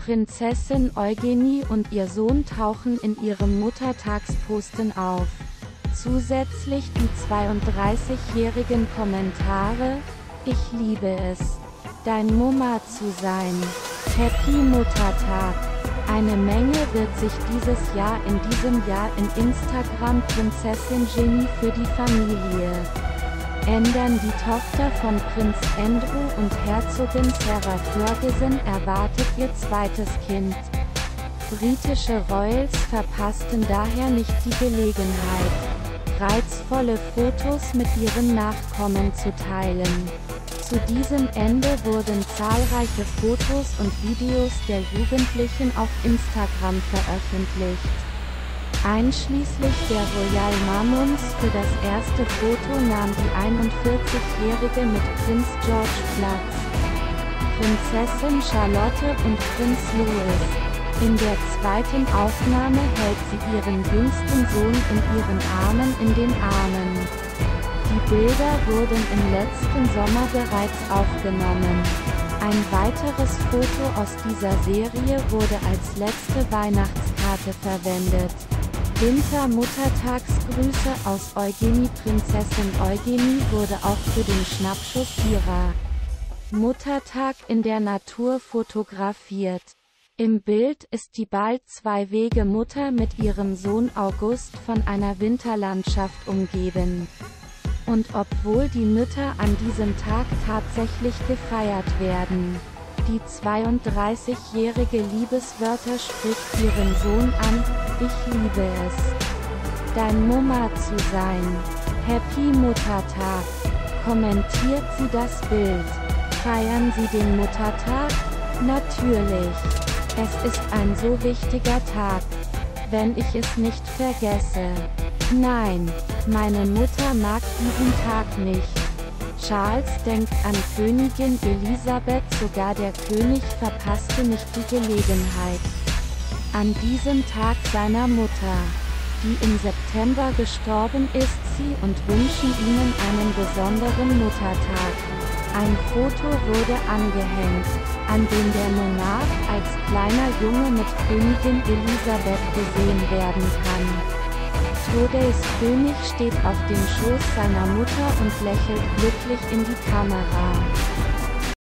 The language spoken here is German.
Prinzessin Eugenie und ihr Sohn tauchen in ihrem Muttertagsposten auf. Zusätzlich die 32-jährigen Kommentare: Ich liebe es, dein Mama zu sein. Happy Muttertag. Eine Menge wird sich in diesem Jahr in Instagram Prinzessin Ginny für die Familie ändern. Die Tochter von Prinz Andrew und Herzogin Sarah Ferguson erwartet ihr zweites Kind. Britische Royals verpassten daher nicht die Gelegenheit, reizvolle Fotos mit ihren Nachkommen zu teilen. Zu diesem Ende wurden zahlreiche Fotos und Videos der Jugendlichen auf Instagram veröffentlicht. Einschließlich der Royal Mamas. Für das erste Foto nahm die 41-Jährige mit Prinz George Platz, Prinzessin Charlotte und Prinz Louis. In der zweiten Aufnahme hält sie ihren jüngsten Sohn in ihren Armen in den Armen. Die Bilder wurden im letzten Sommer bereits aufgenommen. Ein weiteres Foto aus dieser Serie wurde als letzte Weihnachtskarte verwendet. Winter-Muttertagsgrüße aus Eugenie. Prinzessin Eugenie wurde auch für den Schnappschuss ihrer Muttertag in der Natur fotografiert. Im Bild ist die bald zwei-wege Mutter mit ihrem Sohn August von einer Winterlandschaft umgeben. Und obwohl die Mütter an diesem Tag tatsächlich gefeiert werden, die 32-jährige Liebeswörter spricht ihren Sohn an: Ich liebe es, dein Mama zu sein. Happy Muttertag. Kommentiert sie das Bild. Feiern Sie den Muttertag? Natürlich. Es ist ein so wichtiger Tag. Wenn ich es nicht vergesse. Nein, meine Mutter mag diesen Tag nicht. Charles denkt an Königin Elisabeth. Sogar der König verpasste nicht die Gelegenheit, an diesem Tag seiner Mutter, die im September gestorben ist, und wünschen ihnen einen besonderen Muttertag. Ein Foto wurde angehängt, an dem der Monarch als kleiner Junge mit Königin Elisabeth gesehen werden kann. Today's König steht auf dem Schoß seiner Mutter und lächelt glücklich in die Kamera.